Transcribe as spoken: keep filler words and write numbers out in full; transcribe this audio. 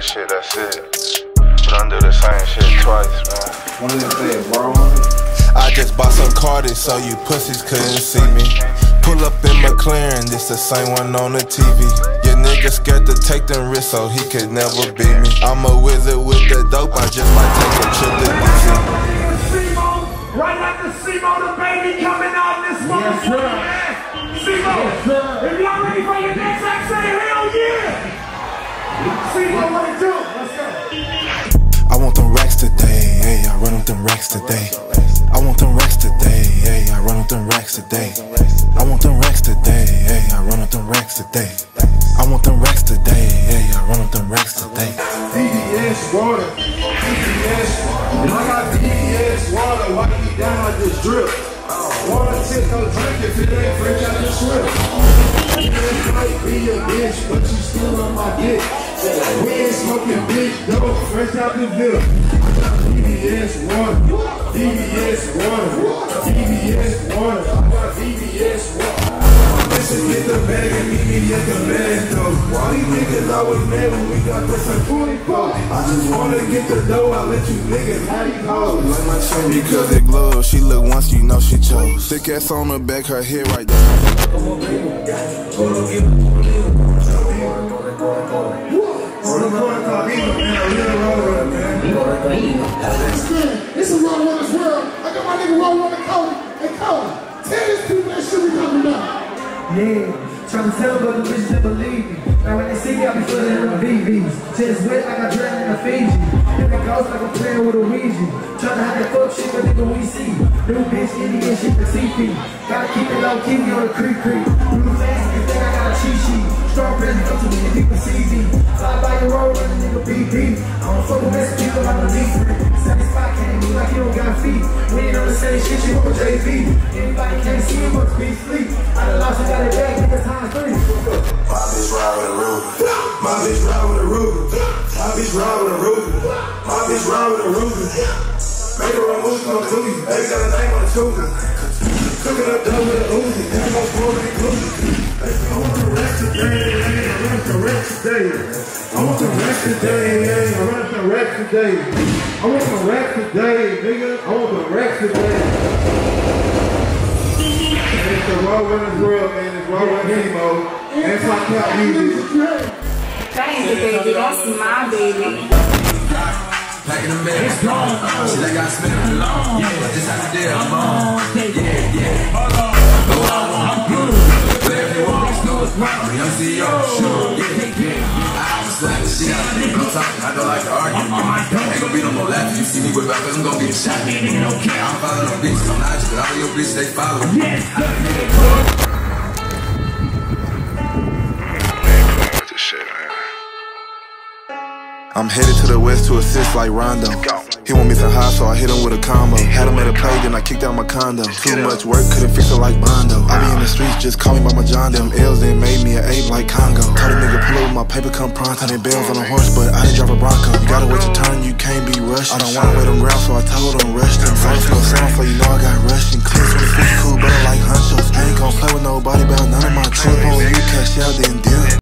shit, that's it. But I do the same shit twice, man. What did it say, bro? I just bought some Cardi so you pussies couldn't see me. Pull up in McLaren, this the same one on the T V. Your nigga scared to take them risks so he could never beat me. I'm a wizard with the dope, I just might take a trip to D C. Right after Simo the baby coming out this month. Yes, sir. Simo, yes, if y'all ready for your next act, say hell yeah. Simo, what it do? Let's go. I want them racks today, hey, I run with them racks today. I want them racks today, hey, I run with them racks today. I want them racks today, hey, I run with them racks today. I want them racks today, hey, I run with them racks today. D B S water, D B S. If I got D B S water, wipe me down like this drip. Water tip, no drink if it ain't fresh out the strip. You might be a bitch, but you still on my dick. We ain't smoking big dope, fresh out the VIP. D B S water, D B S water, D B S water, I got D B S water. Listen, get the bag and meet me at the bag though. Why these niggas always mad when we got this like forty-four? I just wanna get the dough, I let you niggas have you hoes. Like my chain because it glows, she look once, you know she chose. Thick ass on her back, her head right there. This is Raw Runners World. I got my nigga Raw Runner Cody. Hey Cody, tell these people that shit we talking about. Yeah, trying to tell but the bitches didn't believe me. Now when they see me, I be flooding in the V Vs. Chest wet like I drowned in the Fiji. If it goes like I'm playing with a Ouija. Trying to have that fuck shit, but nigga we see. New bitch, Indian shit to C P. Gotta keep it low, keep me on the creek creek. Move fast, you think I got a cheat sheet. Strong presence, up to many people see me. Fly by your road, run a nigga B B. I don't fuck with messing people like a deep three. Same spot, can't move like you don't got feet. We ain't on the same shit, you want J V. Anybody can't see him, must be sleep. I done lost, I got it back, niggas times three. My bitch ride with a Ruger. My bitch ride with a Ruger. My bitch ride with a Ruger. My bitch ride with a Ruger. Make her run moves on Tubi. Baby got a name on the Tubi. Cooking up dough with a Uzi. Then gon' pour me glue. I want the rest today. I want the rest today. I want the rest today. I want the rest today. I want the rest today, nigga. I want the rest today. It's the Raw Runners World, man. It's Raw Runners Emo. And it's like how music. Thank you, baby. That's my baby. Packing them bags, it's gone. Shit, I got spinning along. Yeah, I just have to deal. I'm on. Yeah, yeah. Hold on. Go all on. I'm good. Play if you want. Snow is round. Young C E O. Sure. Yeah, yeah. I was slap the shit out of me. I'm talking. I don't like to argue. Ain't gon' be no more laughs. You see me whip out, cause I'm gon' get shot. I'm following no bitches. I'm not just, but all your bitches, they follow me. Yes. I'm headed to the west to assist like Rondo. He want me some high, so I hit him with a combo. Had him at a play, then I kicked out my condo. Too much work, couldn't fix it like Bondo. I be in the streets, just call me by my John. Them L's then made me an ape like Congo. Told a nigga pull over my paper, come pronto. Hundred bells on a horse, but I didn't drive a Bronco. You gotta wait your turn, you can't be rushed. I don't wanna wait on ground, so I told him rush them. First no sound, so you know I got rushed. And clean when it's cool, better like Huncho. I ain't gon' play with nobody about none of my trip. On you, cash out, then deal.